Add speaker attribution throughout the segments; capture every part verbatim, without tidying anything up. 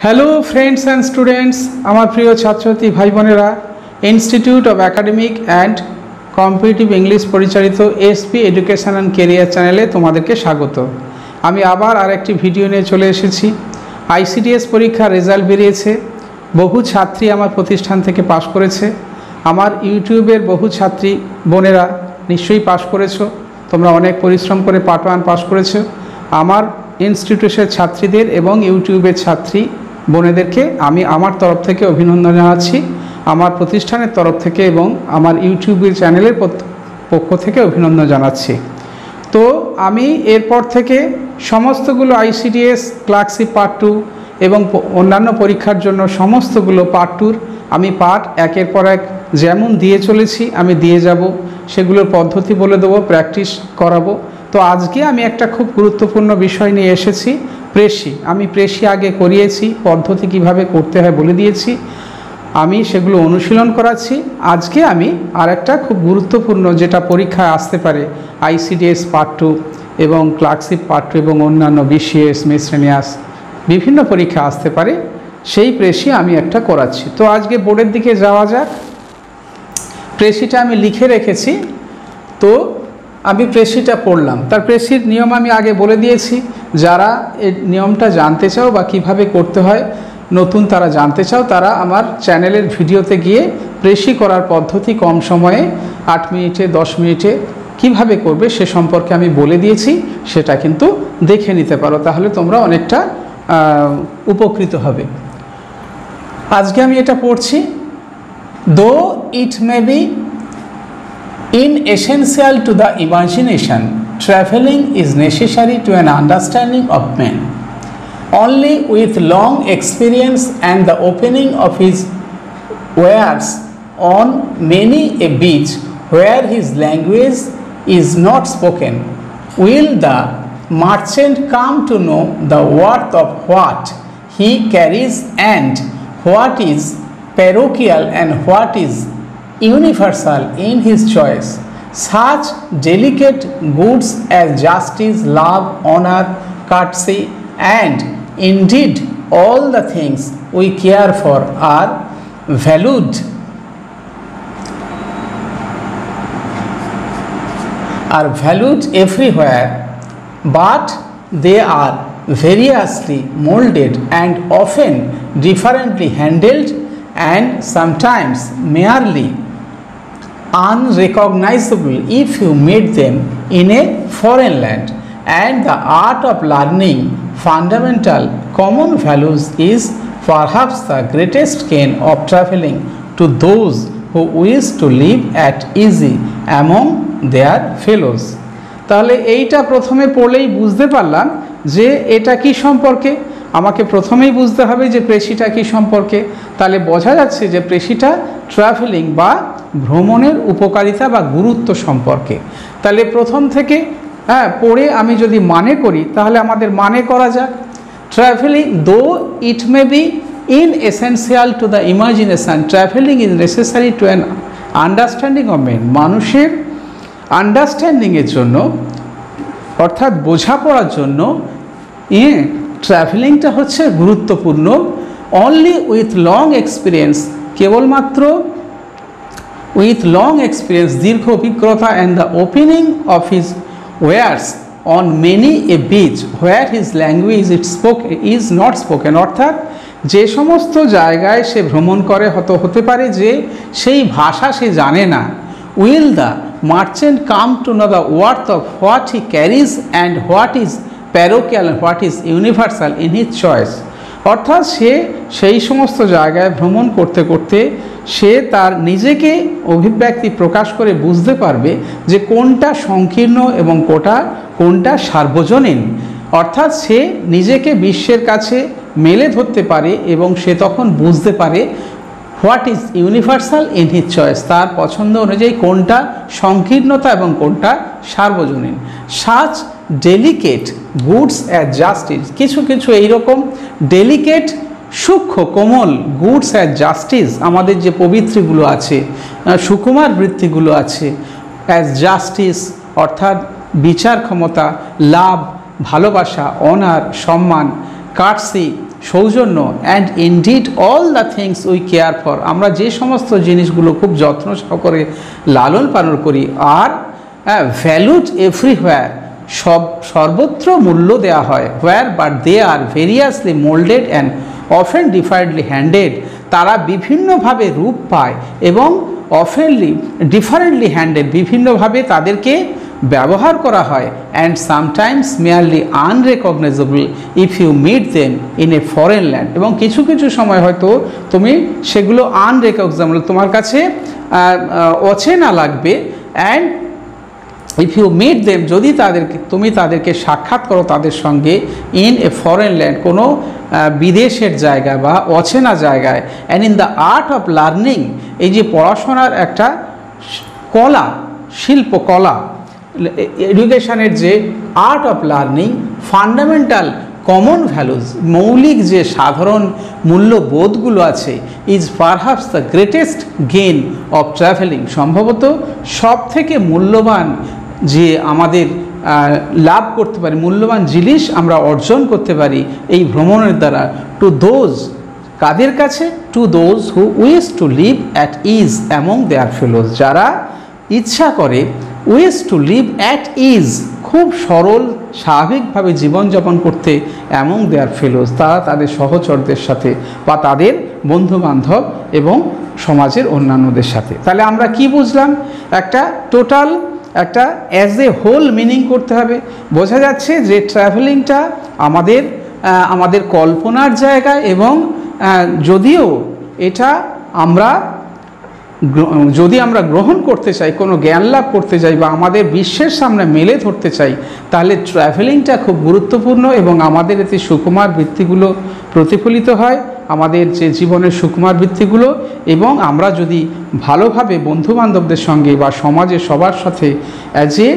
Speaker 1: Hello friends and students, আমার প্রিয় ছাত্রছাত্রী ভাই বোনেরা, institute of academic and competitive English পরিচালিত এসপি এডুকেশন অ্যান্ড কেরিয়ার চ্যানেলে তোমাদেরকে স্বাগত। আমি আবার আরেকটি ভিডিও নিয়ে চলে এসেছি। আইসিডিএস পরীক্ষার রেজাল্ট বেরিয়েছে। বহু ছাত্রী আমার প্রতিষ্ঠান থেকে পাশ করেছে। আমার ইউটিউবের বহু ছাত্রী বোনেরা নিশ্চয়ই পাশ করেছো। তোমরা অনেক পরিশ্রম করে পার্ট ওয়ান পাশ করেছো। আমার ইনস্টিটিউটের ছাত্রীদের এবং ইউটিউবের ছাত্রী বোনেদেরকে আমি আমার তরফ থেকে অভিনন্দন জানাচ্ছি, আমার প্রতিষ্ঠানের তরফ থেকে এবং আমার ইউটিউবের চ্যানেলের পক্ষ থেকে অভিনন্দন জানাচ্ছি। তো আমি এরপর থেকে সমস্তগুলো আইসিডিএস ক্লার্কশিপ পার্ট টু এবং অন্যান্য পরীক্ষার জন্য সমস্তগুলো পার্ট টুর আমি পার্ট একের পর এক যেমন দিয়ে চলেছি আমি দিয়ে যাব, সেগুলোর পদ্ধতি বলে দেবো, প্র্যাকটিস করাবো। তো আজকে আমি একটা খুব গুরুত্বপূর্ণ বিষয় নিয়ে এসেছি, প্রেসি। আমি প্রেসি আগে করিয়েছি, পদ্ধতি কিভাবে করতে হয় বলে দিয়েছি, আমি সেগুলো অনুশীলন করাচ্ছি। আজকে আমি আর একটা খুব গুরুত্বপূর্ণ, যেটা পরীক্ষায় আসতে পারে আইসিডিএস পার্ট টু এবং ক্লার্কশিপ পার্ট টু এবং অন্যান্য বিসিএস মিসলেনিয়াস বিভিন্ন পরীক্ষা আসতে পারে, সেই প্রেসি আমি একটা করাচ্ছি। তো আজকে বোর্ডের দিকে যাওয়া যাক। প্রেসিটা আমি লিখে রেখেছি, তো আমি প্রেসিটা পড়লাম। তার প্রেসির নিয়ম আমি আগে বলে দিয়েছি। যারা এই নিয়মটা জানতে চাও বা কিভাবে করতে হয় নতুন তারা জানতে চাও, তারা আমার চ্যানেলের ভিডিওতে গিয়ে প্রেসি করার পদ্ধতি কম সময়ে আট মিনিটে দশ মিনিটে কিভাবে করবে সে সম্পর্কে আমি বলে দিয়েছি, সেটা কিন্তু দেখে নিতে পারো, তাহলে তোমরা অনেকটা উপকৃত হবে। আজকে আমি এটা পড়ছি। Though it may be inessential to the imagination, travelling is necessary to an understanding of men. Only with long experience and the opening of his wares on many a beach where his language is not spoken will the merchant come to know the worth of what he carries and what is parochial and what is universal in his choice. Such delicate goods as justice, love, honor, courtesy, and indeed all the things we care for are valued are valued everywhere, but they are variously molded and often differently handled and sometimes merely unrecognizable if you meet them in a foreign land. And the art of learning fundamental common values is perhaps the greatest gain of traveling to those who wish to live at ease among their fellows. তাহলে এইটা প্রথমে পড়লেই বুঝতে পারলাম যে এটা কি সম্পর্কে। আমাকে প্রথমেই বুঝতে হবে যে প্রেসিটা কি সম্পর্কে। তাহলে বোঝা যাচ্ছে যে প্রেসিটা ট্রাভেলিং বা ভ্রমণের উপকারিতা বা গুরুত্ব সম্পর্কে। তাহলে প্রথম থেকে হ্যাঁ পড়ে আমি যদি মানে করি, তাহলে আমাদের মানে করা যাক। Travelling though it may be inessential to the imagination, travelling is necessary to an understanding of men. মানুষের আন্ডারস্ট্যান্ডিংয়ের জন্য, অর্থাৎ বোঝাপড়ার জন্য এ ট্রাভেলিংটা হচ্ছে গুরুত্বপূর্ণ। অনলি উইথ লং এক্সপিরিয়েন্স, কেবলমাত্র উইথ লং এক্সপিরিয়েন্স, দীর্ঘ অভিজ্ঞতা, and the opening of his ears on many a beach where his language it spoke is not spoken, অর্থাৎ যে সমস্ত জায়গায় সে ভ্রমণ করে হয়তো হতে পারে যে সেই ভাষা সে জানে না। Will the merchant come to know the worth of what he carries and what is parochial and what is universal in his choice, অর্থাৎ সে সেই সমস্ত জায়গায় ভ্রমণ করতে করতে সে তার নিজেকে অভিব্যক্তি প্রকাশ করে বুঝতে পারবে যে কোনটা সংকীর্ণ এবং কোটা কোনটা সার্বজনীন, অর্থাৎ সে নিজেকে বিশ্বের কাছে মেলে ধরতে পারে এবং সে তখন বুঝতে পারে what is universal in his choice, তার পছন্দ অনুযায়ী কোনটা সংকীর্ণতা এবং কোনটা সার্বজনীন। Such delicate goods as justice, কিছু কিছু এইরকম ডেলিকেট সূক্ষ্ম কোমল গুডস অ্যাজ জাস্টিস, আমাদের যে পবিত্রগুলো আছে, সুকুমার বৃত্তিগুলো আছে, অ্যাজ জাস্টিস অর্থাৎ বিচার ক্ষমতা, লাভ ভালোবাসা, অনার সম্মান, কার্সি সৌজন্য, and indeed all the things we care for, আমরা যে সমস্ত জিনিসগুলো খুব যত্ন সহকারে লালন পালন করি, আর ভ্যালুড এভরিহোয়ার, সব সর্বত্র মূল্য দেওয়া হয়, where but they are variously moulded and often differently handed, তারা বিভিন্নভাবে রূপ পায় এবং অফেনলি ডিফারেন্টলি হ্যান্ডেড, বিভিন্নভাবে তাদেরকে ব্যবহার করা হয়, and sometimes merely unrecognisable if you meet them in a foreign land, এবং কিছু কিছু সময় হয়তো তুমি সেগুলো আনরেকগনাইজেবল, তোমার কাছে অচেনা লাগবে, and if you meet them, যদি তাদেরকে তুমি তাদেরকে সাক্ষাৎ করো তাদের সঙ্গে, ইন এ ফরেন ল্যান্ড, কোনো বিদেশের জায়গা বা অচেনা জায়গায়, and in the art of learning, এই যে পড়াশোনার একটা কলা, শিল্পকলা, এডুকেশনের যে art of learning, fundamental common values, মৌলিক যে সাধারণ মূল্যবোধগুলো আছে, is perhaps the greatest gain of travelling, সম্ভবত সব থেকে মূল্যবান যে আমাদের লাভ করতে পারি, মূল্যবান জিনিস আমরা অর্জন করতে পারি এই ভ্রমণের দ্বারা, টু দোজ, কাদের কাছে, to those who wish to live at ease among their fellows, যারা ইচ্ছা করে wish to live at ease, খুব সরল স্বাভাবিকভাবে জীবনযাপন করতে, অ্যামং দেয়ার ফেলোজ, তারা তাদের সহচরদের সাথে বা তাদের বন্ধুবান্ধব এবং সমাজের অন্যান্যদের সাথে। তাহলে আমরা কি বুঝলাম, একটা টোটাল একটা অ্যাজ এ হোল মিনিং করতে হবে। বোঝা যাচ্ছে যে ট্রাভেলিংটা আমাদের আমাদের কল্পনার জায়গায়, এবং যদিও এটা আমরা যদি আমরা গ্রহণ করতে চাই, কোনো জ্ঞান লাভ করতে চাই বা আমাদের বিশ্বের সামনে মেলে ধরতে চাই, তাহলে ট্রাভেলিংটা খুব গুরুত্বপূর্ণ, এবং আমাদের এতে সুকুমার বৃত্তিগুলো প্রতিফলিত হয়, আমাদের যে জীবনের সুকুমার বৃত্তিগুলো, এবং আমরা যদি ভালোভাবে বন্ধুবান্ধবদের সঙ্গে বা সমাজে সবার সাথে অ্যাজ এ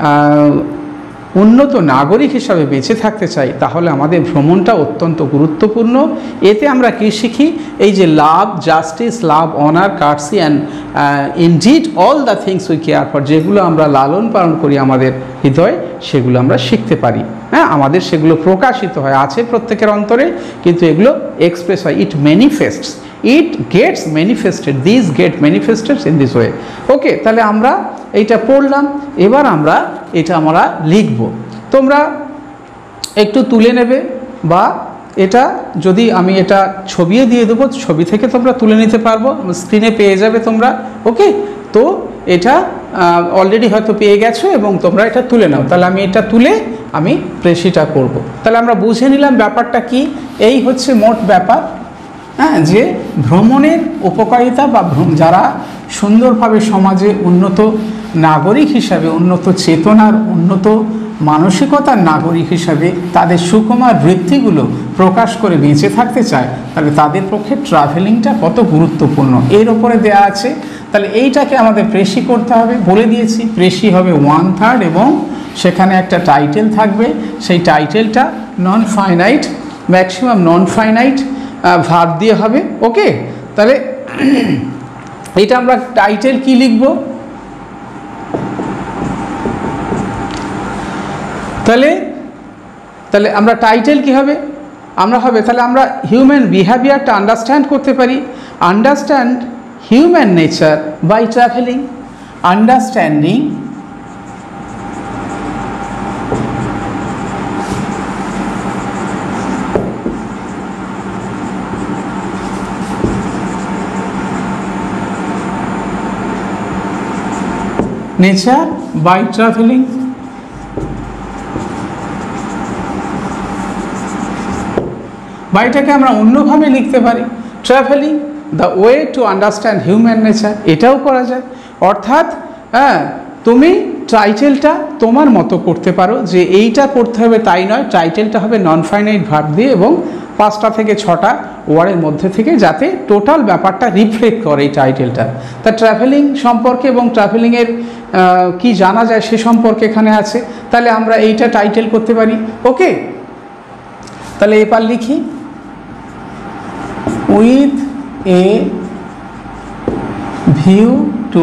Speaker 1: উন্নত নাগরিক হিসাবে বেঁচে থাকতে চাই, তাহলে আমাদের ভ্রমণটা অত্যন্ত গুরুত্বপূর্ণ। এতে আমরা কী শিখি, এই যে love, justice, love, honour, courtesy and indeed all the things we care for, যেগুলো আমরা লালন পালন করি আমাদের হৃদয়ে, সেগুলো আমরা শিখতে পারি। হ্যাঁ, আমাদের সেগুলো প্রকাশিত হয়, আছে প্রত্যেকের অন্তরে, কিন্তু এগুলো এক্সপ্রেস হয়, it manifests, it gets manifested, this get manifested in this way. Okay, তাহলে আমরা এইটা পড়লাম, এবার আমরা এটা আমরা লিখব। তোমরা একটু তুলে নেবে, বা এটা যদি আমি এটা ছবিও দিয়ে দেবো, ছবি থেকে তোমরা তুলে নিতে পারবো, স্ক্রিনে পেয়ে যাবে তোমরা। ওকে, তো এটা অলরেডি হয়তো পেয়ে গেছো এবং তোমরা এটা তুলে নাও। তাহলে আমি এটা তুলে আমি প্রেসিটা করব। তাহলে আমরা বুঝে নিলাম ব্যাপারটা কি, এই হচ্ছে মোট ব্যাপার। হ্যাঁ, যে ভ্রমণের উপকারিতা, বা যারা সুন্দরভাবে সমাজে উন্নত নাগরিক হিসাবে, উন্নত চেতনার, উন্নত মানসিকতার নাগরিক হিসাবে তাদের সুকুমার বৃত্তিগুলো প্রকাশ করে বেঁচে থাকতে চায়, তাহলে তাদের পক্ষে ট্রাভেলিংটা কত গুরুত্বপূর্ণ এর ওপরে দেয়া আছে। তাহলে এইটাকে আমাদের প্রেসি করতে হবে, বলে দিয়েছি প্রেসি হবে ওয়ান থার্ড, এবং সেখানে একটা টাইটেল থাকবে, সেই টাইটেলটা non finite, maximum non finite verb দিয়ে হবে। ওকে, তাহলে এটা আমরা টাইটেল কি লিখব, তাহলে তাহলে আমরা টাইটেল কি হবে, আমরা হবে তাহলে আমরা হিউম্যান বিহেভিয়ারটা আন্ডারস্ট্যান্ড করতে পারি, understand human nature by travelling, understanding nature by travelling. বাইটাকে আমরা অন্যভাবে লিখতে পারি, travelling the way to understand human nature, এটাও করা যায়। অর্থাৎ হ্যাঁ, তুমি টাইটেলটা তোমার মতো করতে পারো, যে এইটা করতে হবে তাই নয়, টাইটেলটা হবে নন ফাইনাইট ভার্ব দিয়ে এবং পাঁচটা থেকে ছটা ওয়ার্ডের মধ্যে থেকে, যাতে টোটাল ব্যাপারটা রিফ্লেক্ট করে এই টাইটেলটা। তা ট্রাভেলিং সম্পর্কে এবং ট্রাভেলিংয়ের কি জানা যায় সে সম্পর্কে এখানে আছে, তাহলে আমরা এইটা টাইটেল করতে পারি। ওকে, তাহলে এবার লিখি, with a view to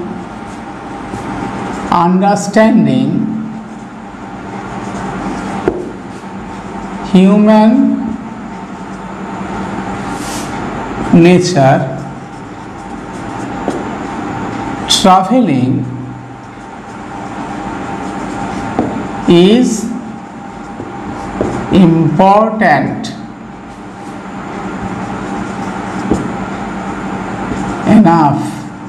Speaker 1: understanding human nature, traveling is important enough।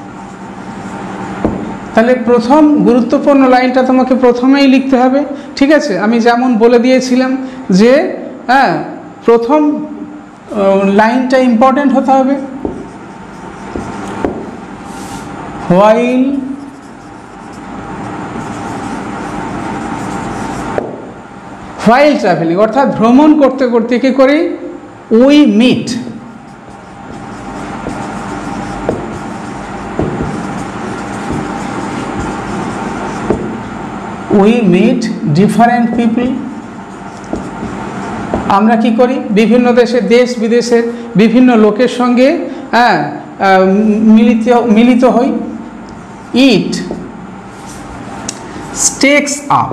Speaker 1: তাহলে প্রথম গুরুত্বপূর্ণ লাইনটা তোমাকে প্রথমেই লিখতে হবে, ঠিক আছে। আমি যেমন বলে দিয়েছিলাম যে হ্যাঁ প্রথম লাইনটা ইম্পর্টেন্ট হতে হবে। while while traveling অর্থাৎ ভ্রমণ করতে করতে কি করি, we meet we meet different people। আমরা কি করি, বিভিন্ন দেশে দেশ বিদেশের বিভিন্ন লোকের সঙ্গে হ্যাঁ মিলিত মিলিত হই। it stakes up,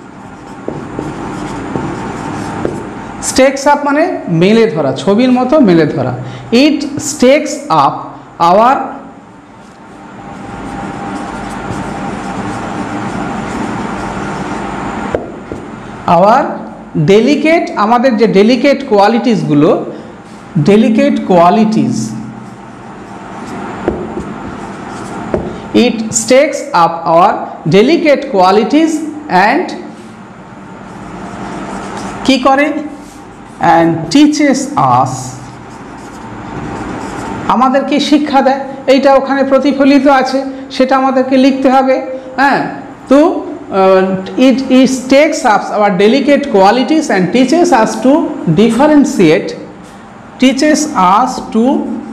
Speaker 1: stakes up মানে মেলে ধরা, ছবির মতো মেলে ধরা। it stakes up our our delicate, আমাদের যে ডেলিকেট কোয়ালিটিসগুলো, delicate qualities, it stakes up our delicate qualities and কি করে, and teaches us, আমাদেরকে শিক্ষা দেয়। এইটা ওখানে প্রতিফলিত আছে, সেটা আমাদেরকে লিখতে হবে। হ্যাঁ তো uh, it, it takes up our delicate qualities and teaches us to differentiate, teaches us to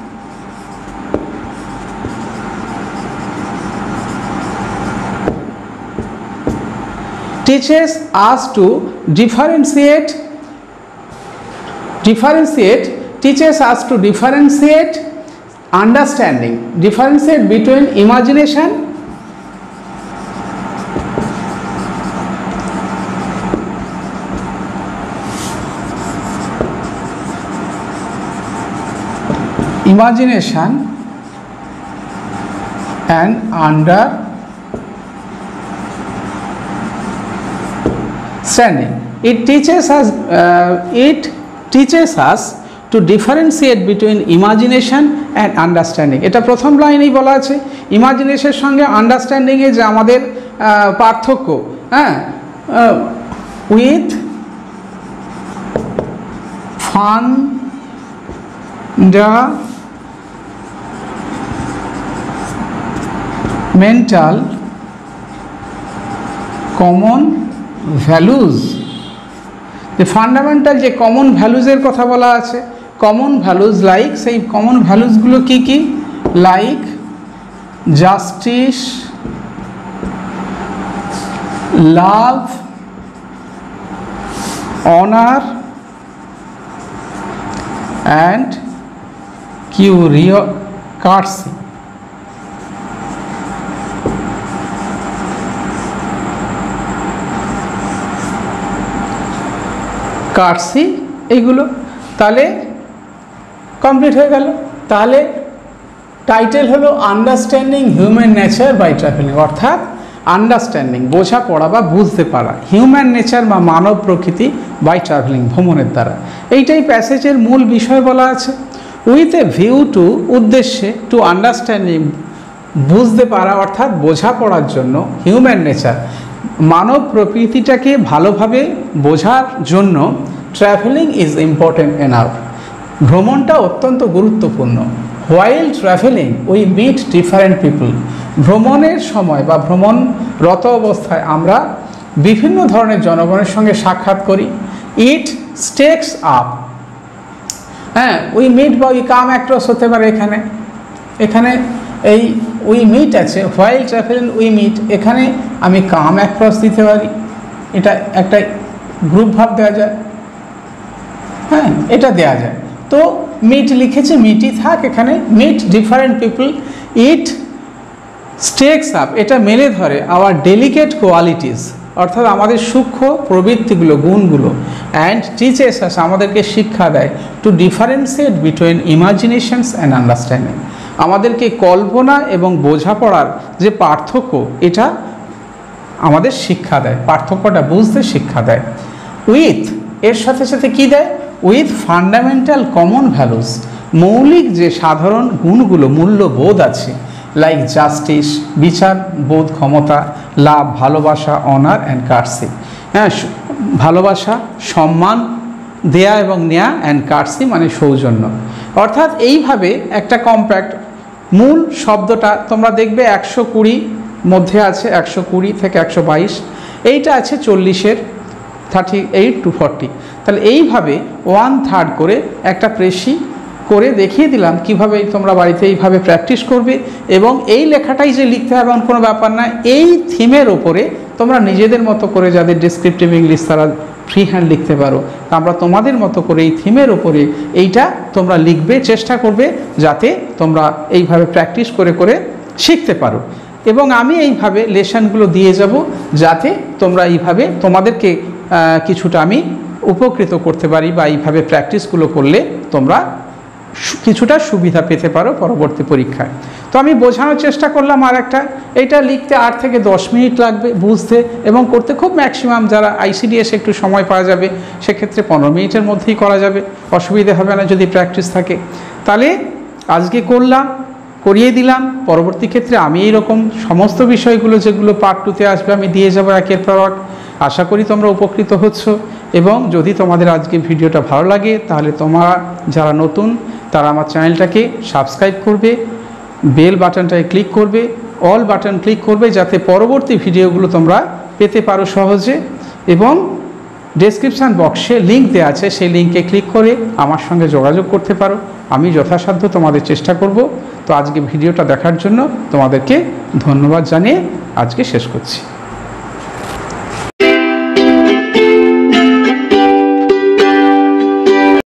Speaker 1: teaches us to differentiate differentiate teaches us to differentiate understanding, differentiate between imagination imagination and under standing। it teaches us uh, it teaches us to differentiate between imagination and understanding। এটা প্রথম লাইনেই বলা আছে, ইমাজিনেশনের সঙ্গে understanding এ যে আমাদের পার্থক্য, হ্যাঁ উইথ ফান্ডামেন্টাল কমন ভ্যালুজ। যে ফান্ডামেন্টাল যে কমন ভ্যালুজের কথা বলা আছে, কমন ভ্যালুজ লাইক, সেই কমন ভ্যালুজগুলো কি কি, like justice, love, honour and curiosity. Courtesy এইগুলো, তাহলে কমপ্লিট হয়ে গেল। তাহলে টাইটেল হলো understanding human nature by travelling, অর্থাৎ আন্ডারস্ট্যান্ডিং বোঝা পড়া বা বুঝতে পারা হিউম্যান নেচার বা মানব প্রকৃতি বাই ট্রাভেলিং ভ্রমণের দ্বারা। এইটাই প্যাসেজের মূল বিষয় বলা আছে। উইথ এ ভিউ টু উদ্দেশ্যে, টু আন্ডারস্ট্যান্ডিং বুঝতে পারা অর্থাৎ বোঝা পড়ার জন্য, হিউম্যান নেচার মানব প্রকৃতিটাকে ভালোভাবে বোঝার জন্য ট্রাভেলিং ইজ ইম্পর্টেন্ট এনাফ, ভ্রমণটা অত্যন্ত গুরুত্বপূর্ণ। While travelling we meet different people, ভ্রমণের সময় বা ভ্রমণরত অবস্থায় আমরা বিভিন্ন ধরনের জনগণের সঙ্গে সাক্ষাৎ করি। ইট স্টেকস আপ, হ্যাঁ উই মিট বা উই কাম অ্যাক্রস হতে পারে, এখানে এখানে এই উই মিট আছে, হোয়াইল ট্রাভেলিং উই মিট, এখানে আমি কাম অ্যাক্রস দিতে পারি, এটা একটা গ্রুপ ভাব দেওয়া যায়, হ্যাঁ এটা দেওয়া যায়। তো মিট লিখেছে, মিটই থাক এখানে, meet different people. It stacks up, এটা মেলে ধরে আওয়ার ডেলিকেট কোয়ালিটিস, অর্থাৎ আমাদের সূক্ষ্ম প্রবৃত্তিগুলো, গুণগুলো। অ্যান্ড টিচেস আস, আমাদেরকে শিক্ষা দেয় to differentiate between imaginations and understanding, আমাদেরকে কল্পনা এবং বোঝাপড়ার যে পার্থক্য, এটা আমাদের শিক্ষা দেয়, পার্থক্যটা বুঝতে শিক্ষা দেয়। উইথ, এর সাথে সাথে কি দেয়? উইথ ফান্ডামেন্টাল কমন ভ্যালুস, মৌলিক যে সাধারণ গুণগুলো, মূল্যবোধ আছে, লাইক জাস্টিস, বিচার বোধ ক্ষমতা, লাভ, ভালোবাসা, অনার অ্যান্ড কার্সি, হ্যাঁ, ভালোবাসা, সম্মান দেয়া এবং নেয়া, অ্যান্ড কার্সি মানে সৌজন্য। অর্থাৎ এইভাবে একটা কম্প্যাক্ট মূল শব্দটা তোমরা দেখবে একশো কুড়ি মধ্যে আছে, একশো কুড়ি থেকে একশো বাইশ, এইটা আছে চল্লিশের থার্টি এইট টু ফর্টি। তাহলে এইভাবে ওয়ান থার্ড করে একটা প্রেসি করে দেখিয়ে দিলাম কিভাবে তোমরা বাড়িতে এইভাবে প্র্যাকটিস করবে। এবং এই লেখাটাই যে লিখতে হবে এমন কোনো ব্যাপার না, এই থিমের ওপরে তোমরা নিজেদের মতো করে, যাদের ডিসক্রিপটিভ ইংলিশ তারা ফ্রি হ্যান্ড লিখতে পারো, আমরা তোমাদের মতো করে এই থিমের ওপরে এইটা তোমরা লিখবে, চেষ্টা করবে যাতে তোমরা এইভাবে প্র্যাকটিস করে করে শিখতে পারো। এবং আমি এইভাবে লেসনগুলো দিয়ে যাব যাতে তোমরা এইভাবে তোমাদেরকে কিছুটা আমি উপকৃত করতে পারি, বা এইভাবে প্র্যাকটিসগুলো করলে তোমরা কিছুটা সুবিধা পেতে পারো পরবর্তী পরীক্ষায়। তো আমি বোঝানোর চেষ্টা করলাম আর একটা, এইটা লিখতে আট থেকে দশ মিনিট লাগবে, বুঝতে এবং করতে খুব ম্যাক্সিমাম যারা আইসিডিএস একটু সময় পাওয়া যাবে সেক্ষেত্রে পনেরো মিনিটের মধ্যেই করা যাবে, অসুবিধে হবে না যদি প্র্যাকটিস থাকে। তাহলে আজকে করলাম, করিয়ে দিলাম, পরবর্তী ক্ষেত্রে আমি এইরকম সমস্ত বিষয়গুলো যেগুলো পার্ট টুতে আসবে আমি দিয়ে যাবো একের পর এক। আশা করি তোমরা উপকৃত হচ্ছ, এবং যদি তোমাদের আজকে ভিডিওটা ভালো লাগে তাহলে তোমরা যারা নতুন তারা আমার চ্যানেলটাকে সাবস্ক্রাইব করবে, বেল বাটনটায় ক্লিক করবে, অল বাটন ক্লিক করবে, যাতে পরবর্তী ভিডিওগুলো তোমরা পেতে পারো সহজে। এবং ডেসক্রিপশান বক্সে লিঙ্ক দেওয়া আছে, সেই লিঙ্কে ক্লিক করে আমার সঙ্গে যোগাযোগ করতে পারো, আমি যথাসাধ্য তোমাদের চেষ্টা করব। তো আজকে ভিডিওটা দেখার জন্য তোমাদেরকে ধন্যবাদ জানিয়ে আজকে শেষ করছি।